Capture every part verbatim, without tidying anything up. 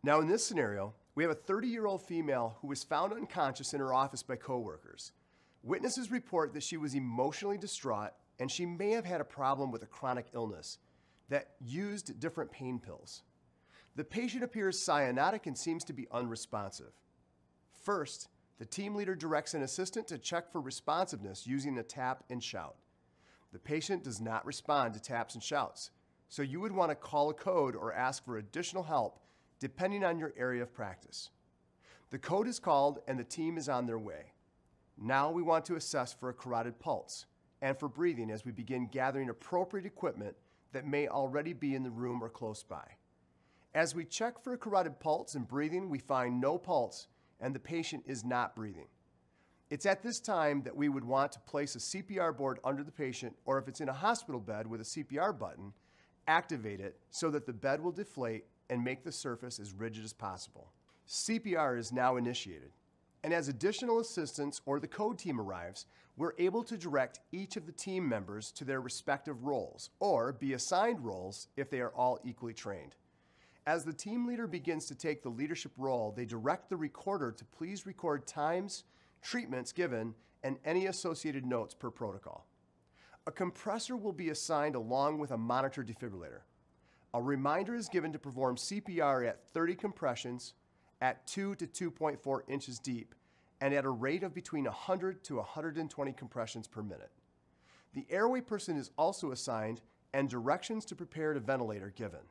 Now in this scenario, we have a thirty-year-old female who was found unconscious in her office by coworkers. Witnesses report that she was emotionally distraught and she may have had a problem with a chronic illness that used different pain pills. The patient appears cyanotic and seems to be unresponsive. First, the team leader directs an assistant to check for responsiveness using a tap and shout. The patient does not respond to taps and shouts, so you would want to call a code or ask for additional help depending on your area of practice. The code is called and the team is on their way. Now we want to assess for a carotid pulse and for breathing as we begin gathering appropriate equipment that may already be in the room or close by. As we check for a carotid pulse and breathing, we find no pulse and the patient is not breathing. It's at this time that we would want to place a C P R board under the patient, or if it's in a hospital bed with a C P R button, activate it so that the bed will deflate and make the surface as rigid as possible. C P R is now initiated, and as additional assistance or the code team arrives, we're able to direct each of the team members to their respective roles, or be assigned roles if they are all equally trained. As the team leader begins to take the leadership role, they direct the recorder to please record times, treatments given, and any associated notes per protocol. A compressor will be assigned along with a monitor defibrillator. A reminder is given to perform C P R at thirty compressions at two to two point four inches deep and at a rate of between one hundred to one hundred twenty compressions per minute. The airway person is also assigned and directions to prepare to ventilate are given.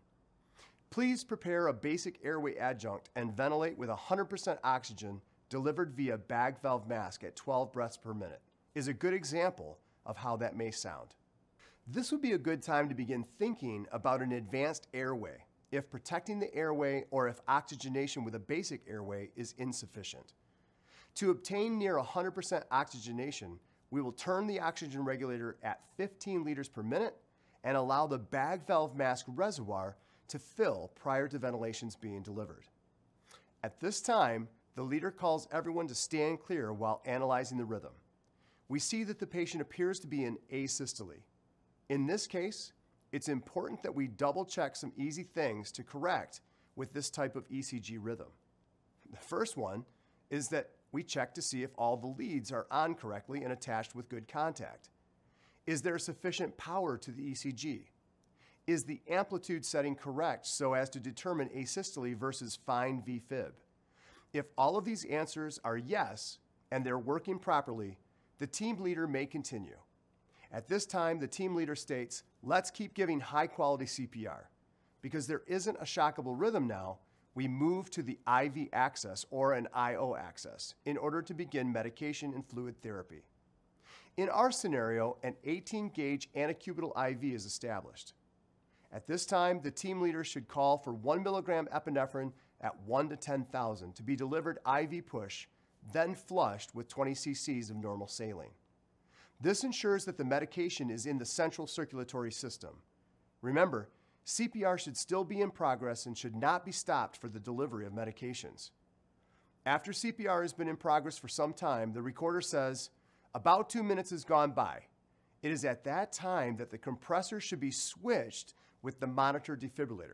Please prepare a basic airway adjunct and ventilate with one hundred percent oxygen delivered via bag valve mask at twelve breaths per minute is a good example of how that may sound. This would be a good time to begin thinking about an advanced airway if protecting the airway or if oxygenation with a basic airway is insufficient. To obtain near one hundred percent oxygenation, we will turn the oxygen regulator at fifteen liters per minute and allow the bag valve mask reservoir to fill prior to ventilations being delivered. At this time, the leader calls everyone to stand clear while analyzing the rhythm. We see that the patient appears to be in asystole. In this case, it's important that we double check some easy things to correct with this type of E C G rhythm. The first one is that we check to see if all the leads are on correctly and attached with good contact. Is there sufficient power to the E C G? Is the amplitude setting correct so as to determine asystole versus fine V fib? If all of these answers are yes, and they're working properly, the team leader may continue. At this time, the team leader states, let's keep giving high-quality C P R. Because there isn't a shockable rhythm now, we move to the I V access or an I O access in order to begin medication and fluid therapy. In our scenario, an eighteen gauge antecubital I V is established. At this time, the team leader should call for one milligram epinephrine at one to ten thousand to be delivered I V push, then flushed with twenty c c's of normal saline. This ensures that the medication is in the central circulatory system. Remember, C P R should still be in progress and should not be stopped for the delivery of medications. After C P R has been in progress for some time, the recorder says, about two minutes has gone by. It is at that time that the compressor should be switched with the monitor defibrillator.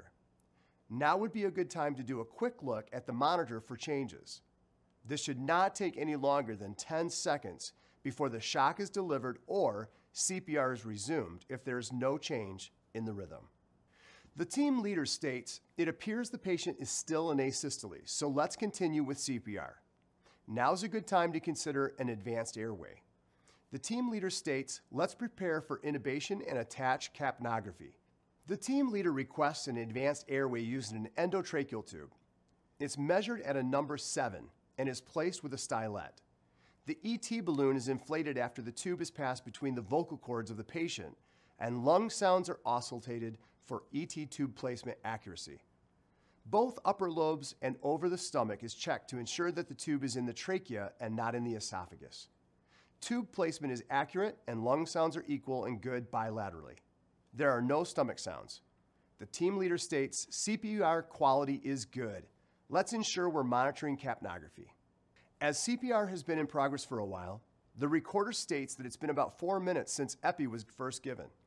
Now would be a good time to do a quick look at the monitor for changes. This should not take any longer than ten seconds before the shock is delivered or C P R is resumed if there is no change in the rhythm. The team leader states, it appears the patient is still in asystole, so let's continue with C P R. Now's a good time to consider an advanced airway. The team leader states, let's prepare for intubation and attach capnography. The team leader requests an advanced airway using an endotracheal tube. It's measured at a number seven and is placed with a stylet. The E T balloon is inflated after the tube is passed between the vocal cords of the patient, and lung sounds are auscultated for E T tube placement accuracy. Both upper lobes and over the stomach is checked to ensure that the tube is in the trachea and not in the esophagus. Tube placement is accurate and lung sounds are equal and good bilaterally. There are no stomach sounds. The team leader states, C P R quality is good. Let's ensure we're monitoring capnography. As C P R has been in progress for a while, the recorder states that it's been about four minutes since epi was first given.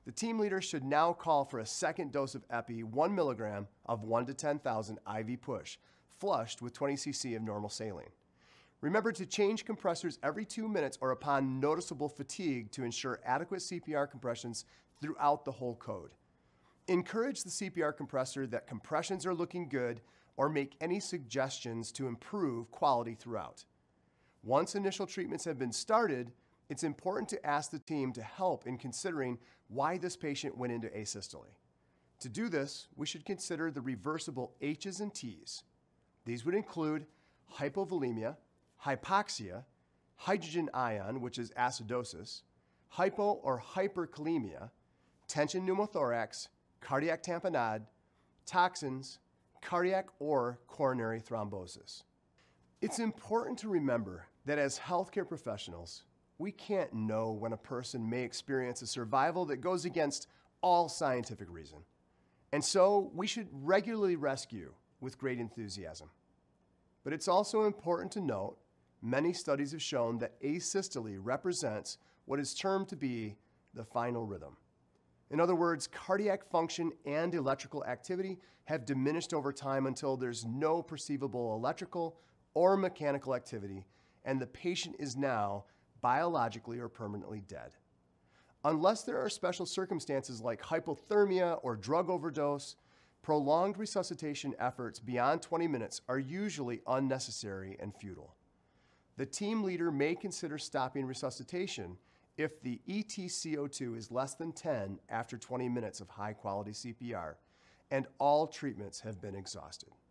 The team leader should now call for a second dose of epi, one milligram of one to ten thousand I V push, flushed with twenty c c of normal saline. Remember to change compressors every two minutes or upon noticeable fatigue to ensure adequate C P R compressions throughout the whole code. Encourage the C P R compressor that compressions are looking good or make any suggestions to improve quality throughout. Once initial treatments have been started, it's important to ask the team to help in considering why this patient went into asystole. To do this, we should consider the reversible H's and T's. These would include hypovolemia, hypoxia, hydrogen ion, which is acidosis, hypo or hyperkalemia, tension pneumothorax, cardiac tamponade, toxins, cardiac or coronary thrombosis. It's important to remember that as healthcare professionals, we can't know when a person may experience a survival that goes against all scientific reason. And so we should regularly rescue with great enthusiasm. But it's also important to note many studies have shown that asystole represents what is termed to be the final rhythm. In other words, cardiac function and electrical activity have diminished over time until there's no perceivable electrical or mechanical activity, and the patient is now biologically or permanently dead. Unless there are special circumstances like hypothermia or drug overdose, prolonged resuscitation efforts beyond twenty minutes are usually unnecessary and futile. The team leader may consider stopping resuscitation if the E T C O two is less than ten after twenty minutes of high-quality C P R and all treatments have been exhausted.